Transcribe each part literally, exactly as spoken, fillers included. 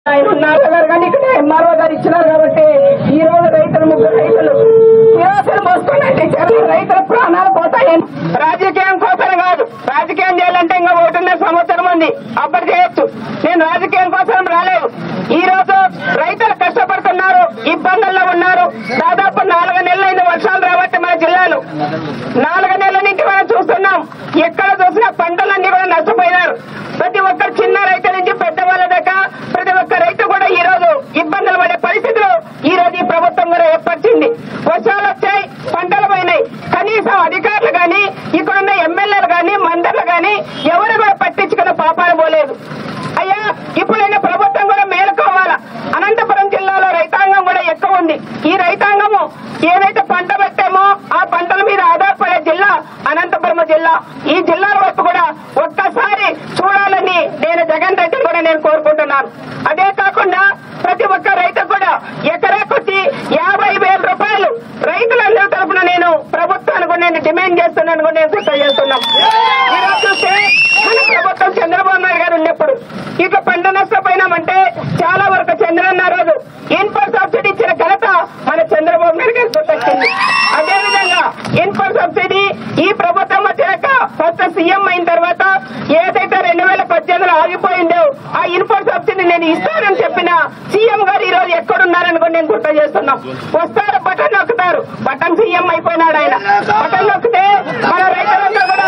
ఆయన ఉన్నారు గారు కానీ ఇక్కడ ఎంఆర్ఓ గారు ఇచ్చినారు కాబట్టి ఈ రోజు రైతులు ముగ్గురు రైతులు కిరోసిన్ మోసుకున్నట్టు రైతుల ప్రాణాలు పోతాయి. రాజకీయం కోసం కాదు, రాజకీయం చేయాలంటే ఇంకా ఒకటిన్నర సంవత్సరం ఉంది, అప్పటి చేయొచ్చు. నేను రాజకీయం కోసం రాలేదు. ఈ రోజు రైతులు కష్టపడుతున్నారు, ఇబ్బందుల్లో ఉన్నారు. దాదాపు నాలుగు నెలలైంది వర్షాలు రాబట్టి మన జిల్లాలో నాలుగు నెలల నుంచి మనం చూస్తున్నాం. ఎక్కడ చూసినా పంటలన్నీ కూడా నష్టపోయినారు. ప్రతి ఒక్కరు చిన్న రైతు నుంచి పెద్ద వాళ్ళ దాకా ప్రతి ఒక్క రైతు కూడా ఈ రోజు ఇబ్బందులు పడే పరిస్థితులు ఈ రోజు ఈ ప్రభుత్వం కూడా ఏర్పరిచింది. వర్షాలు వచ్చాయి, పంటలు పోయినాయి. కనీసం అధికారులు గాని ఇక్కడున్న ఎమ్మెల్యేలు గాని మంత్రులు గాని ఎవరు కూడా పట్టించుకున్న పాపాలు పోలేదు. అయ్యా, ఇప్పుడైనా ప్రభుత్వం కూడా మేలుకోవాలా. అనంతపురం జిల్లాలో రైతాంగం కూడా ఎక్కువ ఉంది. ఈ రైతాంగము ఏదైతే పంట పెట్టామో ఆ పంటల మీద ఆధారపడే జిల్లా అనంతపురం జిల్లా. ఈ జిల్లా వైపు కూడా ఒక్కసారి చూడాలని నేను జగన్ రెడ్డిని కూడా నేను కోరుకుంటున్నాను. అదే కాకుండా ప్రతి ఒక్క రైతు కూడా ఎకరా కొద్ది యాభై వేల రూపాయలు రైతులందరి తరఫున నేను ప్రభుత్వానికి కూడా నేను డిమాండ్ చేస్తున్నాను కూడా నేను గుర్తు చేస్తున్నాం. ఈరోజు చూస్తే మన ప్రభుత్వం చంద్రబాబు నాయుడు గారు ఉన్నప్పుడు ఇట్లా పంట నష్టపోయినామంటే చాలా వరకు చంద్రన్న రోజు ఇన్పుట్ సబ్సిడీ ఇచ్చిన ఘనత మన చంద్రబాబు నాయుడు గారికి గుర్తొచ్చింది. అదేవిధంగా ఇన్పుట్ సబ్సిడీ ఈ ప్రభుత్వం వచ్చాక ఫస్ట్ సీఎం అయిన తర్వాత ఏదైతే రెండు వేల పద్దెనిమిదిలో ఆగిపోయిందో ఆ ఇన్పుట్ సబ్సిడీ నేను ఇస్తానని చెప్పిన సీఎం గారు ఈ రోజు ఎక్కడున్నారని కూడా నేను గుర్తు చేస్తున్నాం. వస్తారు, బటన్ నొక్కుతారు, బటన్ సీఎం అయిపోయినాడు ఆయన. బటన్ నొక్కితే మన రైతులందరూ కూడా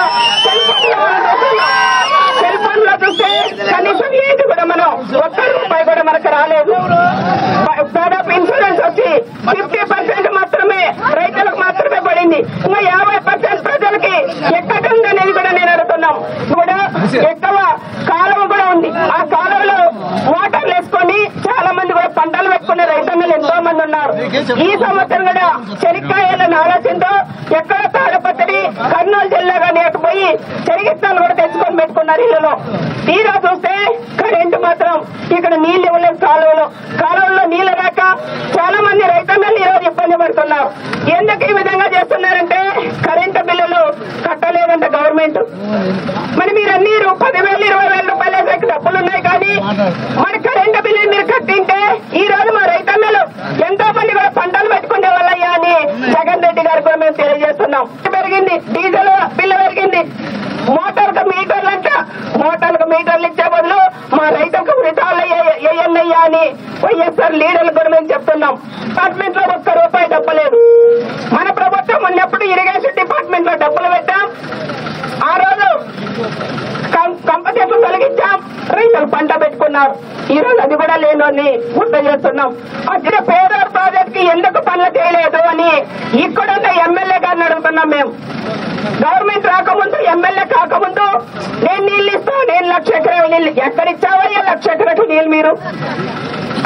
సెల్ ఫోన్ లో చూస్తే కనీసం ఏంటి కూడా మనం ఒక్క రూపాయి కూడా మనకు రాలేదు. దాదాపు ఇన్సూరెన్స్ వచ్చి ఫిఫ్టీ పర్సెంట్ మాత్రమే రైతులకు మాత్రమే పడింది. ఇంకా యాభై పర్సెంట్ ప్రజలకి ఎక్కడుంది అనేది కూడా నేను అడుగుతున్నాం. కూడా ఎక్కువ కాలువ కూడా ఉంది. ఆ కాలువలో వాటర్లు వేసుకొని చాలా మంది కూడా పంటలు పెట్టుకునే రైతన్నలు ఎంతో మంది ఉన్నారు. ఈ సంవత్సరం కూడా చెనిక్కాయలను ఆలోచనతో ఎక్కడ తాడపత్రి కర్నూలు జిల్లా కానీ అటు పోయి చెరిగిత్తనాలు కూడా తెచ్చుకొని పెట్టుకున్నారు ఇళ్లలో. తీరా చూస్తే కరెంటు మాత్రం ఇక్కడ నీళ్లు ఇవ్వలేదు. కాలువలో కాలువలో నీళ్లు రాక చాలా మంది రైతన్నలు ఈ రోజు ఇబ్బంది పడుతున్నారు. ఎందుకు ఈ విధంగా చేస్తున్నారంటే కరెంటు బిల్లులు కట్టలేదంట గవర్నమెంట్. మరి మీరు అన్ని పదివేలు ఇరవై వేల రూపాయలు వేసే డబ్బులు ఉన్నాయి కానీ మన కరెంటు బిల్లు మీరు కట్టింటే ఈ రోజు మా రైతన్నలు ఎంతో మంది కూడా పంటలు పెట్టుకునే వాళ్ళయ్యా అని జగన్ రెడ్డి గారు కూడా మేము తెలియజేస్తున్నాం. పెరిగింది, డీజిల్ బిల్లు పెరిగింది, మోటార్కు మీటర్లు అంట మోటార్కు మీటర్లు ఇచ్చే బదులు మా రైతులకు వృధాలు వేయన్నయ్యా అని వైఎస్ఆర్ లీడర్లు కూడా మేము చెప్తున్నాం. డిపార్ట్మెంట్ లో ఒక్క రూపాయి డబ్బలేదు. మన ప్రభుత్వం ఉన్నప్పుడు ఇరిగేషన్ డిపార్ట్మెంట్ లో డబ్బులు పెట్టాం. ఆ రోజు కంప చెట్లు తొలగించాం, రైతులు పంట పెట్టుకున్నారు. ఈ రోజు అది కూడా లేని గుర్తు చేస్తున్నాం. అక్కడ పేదోర్ ప్రాజెక్ట్ కి ఎందుకు పనులు చేయలేదు అని ఇక్కడున్న ఎమ్మెల్యే గారిని అడుగుతున్నాం. మేము గవర్నమెంట్ రాకముందు, ఎమ్మెల్యే కాకముందు నేను నీళ్ళు ఇస్తా, నేను లక్ష ఎకరాలు నీళ్ళు ఎక్కడిచ్చావయ్యా లక్ష ఎకరాలు నీళ్ళు మీరు?